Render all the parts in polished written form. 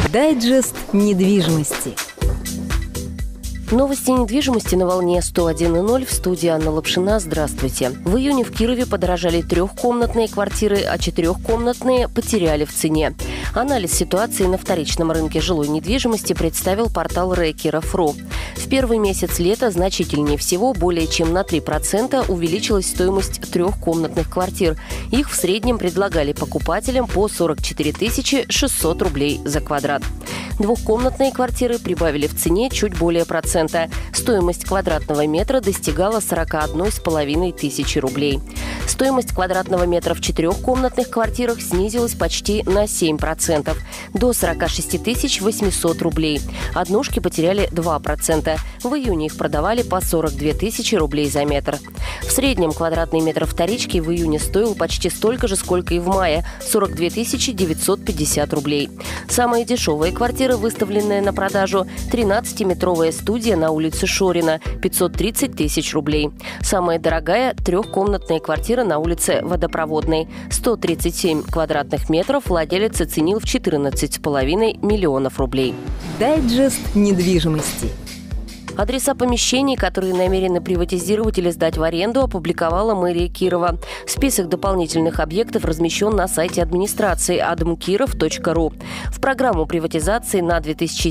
Дайджест недвижимости. Новости недвижимости на волне 101.0. В студии Анна Лапшина. Здравствуйте. В июне в Кирове подорожали трехкомнатные квартиры, а четырехкомнатные потеряли в цене. Анализ ситуации на вторичном рынке жилой недвижимости представил портал Рекеров.ру. В первый месяц лета значительнее всего, более чем на 3%, увеличилась стоимость трехкомнатных квартир. Их в среднем предлагали покупателям по 44 600 рублей за квадрат. Двухкомнатные квартиры прибавили в цене чуть более процента. Стоимость квадратного метра достигала 41 500 рублей. Стоимость квадратного метра в четырехкомнатных квартирах снизилась почти на 7%, до 46 800 рублей. Однушки потеряли 2%. В июне их продавали по 42 000 рублей за метр. В среднем квадратный метр вторички в июне стоил почти столько же, сколько и в мае – 42 950 рублей. Самая дешевая квартира, выставленная на продажу – 13-метровая студия на улице Шорина – 530 000 рублей. Самая дорогая – трехкомнатная квартира на улице Водопроводной – 137 квадратных метров, владелец оценил в 14,5 миллионов рублей. Дайджест недвижимости. Адреса помещений, которые намерены приватизировать или сдать в аренду, опубликовала мэрия Кирова. Список дополнительных объектов размещен на сайте администрации admkirov.ru. В программу приватизации на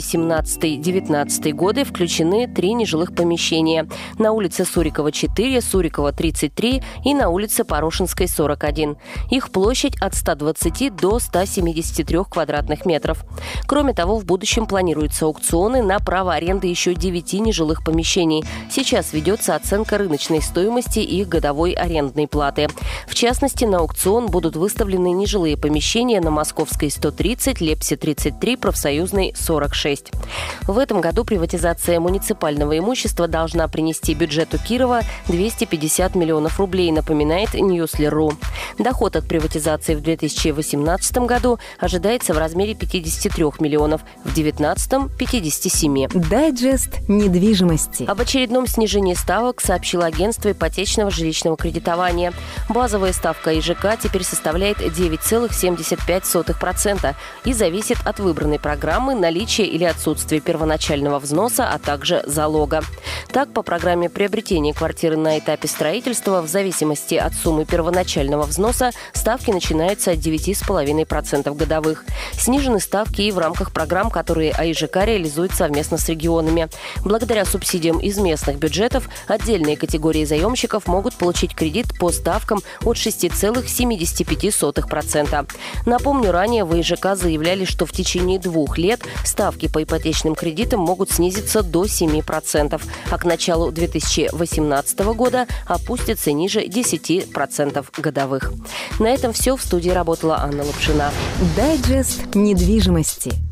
2017-2019 годы включены 3 нежилых помещения на улице Сурикова 4, Сурикова 33 и на улице Порошинской 41. Их площадь от 120 до 173 квадратных метров. Кроме того, в будущем планируются аукционы на право аренды еще 9 нежилых помещений. Сейчас ведется оценка рыночной стоимости и их годовой арендной платы. В частности, на аукцион будут выставлены нежилые помещения на Московской 130, Лепсе 33, Профсоюзной 46. В этом году приватизация муниципального имущества должна принести бюджету Кирова 250 миллионов рублей, напоминает Newsler.ru. Доход от приватизации в 2018 году ожидается в размере 53 миллионов, в 2019 – 57. Дайджест недвижимости. Об очередном снижении ставок сообщило агентство ипотечного жилищного кредитования. Базовая ставка ИЖК теперь составляет 9,75% и зависит от выбранной программы, наличия или отсутствия первоначального взноса, а также залога. Так, по программе приобретения квартиры на этапе строительства, в зависимости от суммы первоначального взноса, ставки начинаются от 9,5% годовых. Снижены ставки и в рамках программ, которые АИЖК реализует совместно с регионами. Благодаря субсидиям из местных бюджетов отдельные категории заемщиков могут получить кредит по ставкам от 6,75%. Напомню, ранее в АИЖК заявляли, что в течение 2 лет ставки по ипотечным кредитам могут снизиться до 7%, а к началу 2018 года опустятся ниже 10% годовых. На этом все. В студии работала Анна Лапшина. Дайджест недвижимости.